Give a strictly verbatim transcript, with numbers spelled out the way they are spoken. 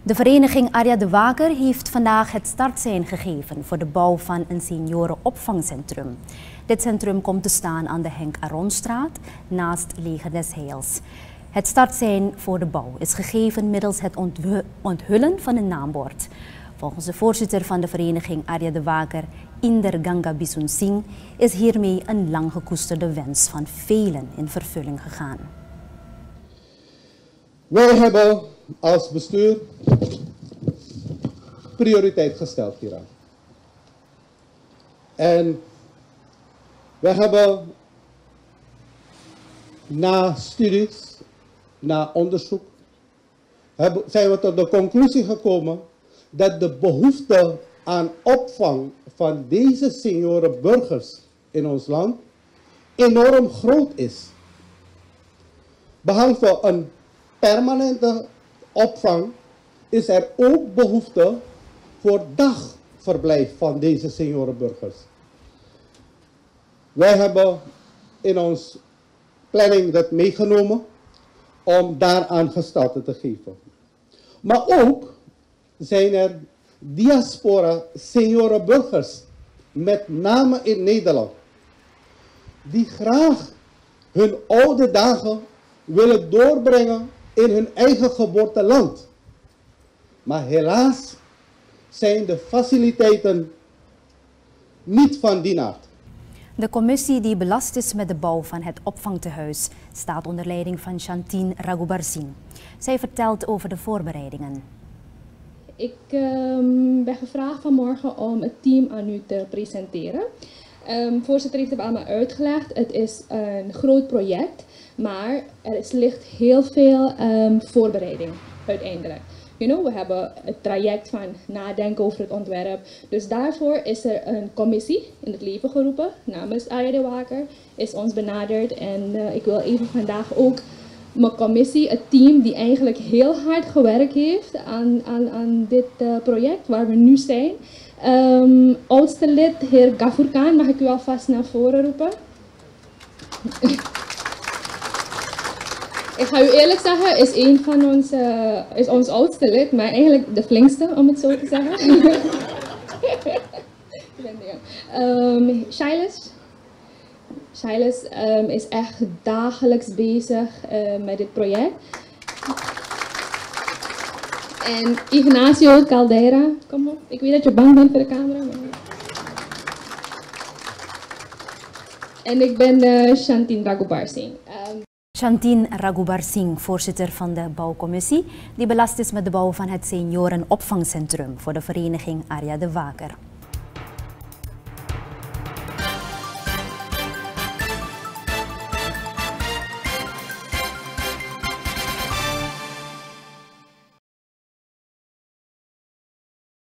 De vereniging Arja de Waker heeft vandaag het startsein gegeven voor de bouw van een seniorenopvangcentrum. Dit centrum komt te staan aan de Henk Aronstraat naast Leger des Heils. Het startsein voor de bouw is gegeven middels het onthullen van een naambord. Volgens de voorzitter van de vereniging Arja de Waker, Inder Ganga Bisun Singh, is hiermee een lang gekoesterde wens van velen in vervulling gegaan. Wij hebben als bestuur prioriteit gesteld hieraan. En we hebben na studies, na onderzoek, hebben, zijn we tot de conclusie gekomen dat de behoefte aan opvang van deze senioren burgers in ons land enorm groot is. Behalve een permanente opvang is er ook behoefte voor dagverblijf van deze seniorenburgers. Wij hebben in ons planning dat meegenomen om daaraan gestalte te geven. Maar ook zijn er diaspora seniorenburgers, met name in Nederland, die graag hun oude dagen willen doorbrengen in hun eigen geboorteland. Maar helaas zijn de faciliteiten niet van die aard. De commissie die belast is met de bouw van het opvangtehuis staat onder leiding van Shantine Raghubar-Singh. Zij vertelt over de voorbereidingen. Ik um, ben gevraagd vanmorgen om het team aan u te presenteren. Um, voorzitter heeft het aan me uitgelegd. Het is een groot project, maar er is, ligt heel veel um, voorbereiding uiteindelijk. You know, we hebben het traject van nadenken over het ontwerp. Dus daarvoor is er een commissie in het leven geroepen namens Arja de Waker. Is ons benaderd en uh, ik wil even vandaag ook mijn commissie, het team die eigenlijk heel hard gewerkt heeft aan, aan, aan dit uh, project waar we nu zijn. Um, oudste lid, heer Gafur Khan, mag ik u alvast naar voren roepen? Ik ga u eerlijk zeggen, is een van ons, uh, is ons oudste lid, maar eigenlijk de flinkste, om het zo te zeggen. um, Shailes. Shailes um, is echt dagelijks bezig uh, met dit project. En Ignacio Caldera, kom op. Ik weet dat je bang bent voor de camera. Maar... En ik ben uh, Shantine Raghubar-Singh. Um... Shantine Raghubar-Singh, voorzitter van de bouwcommissie, die belast is met de bouw van het seniorenopvangcentrum voor de vereniging Arja de Waker.